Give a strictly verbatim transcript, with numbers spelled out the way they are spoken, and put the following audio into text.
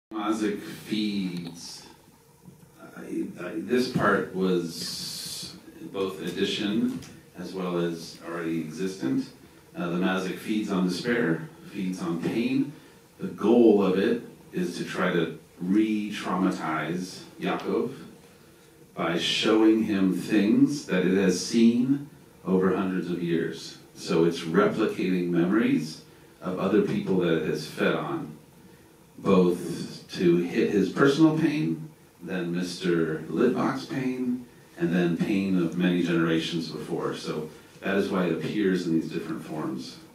Mazik feeds. I, I, this part was both addition as well as already existent. Uh, the Mazik feeds on despair, feeds on pain. The goal of it is to try to re-traumatize Yaakov by showing him things that it has seen over hundreds of years. So it's replicating memories of other people that it has fed on, both to hit his personal pain, then Mister Litvak's pain, and then pain of many generations before. So that is why it appears in these different forms.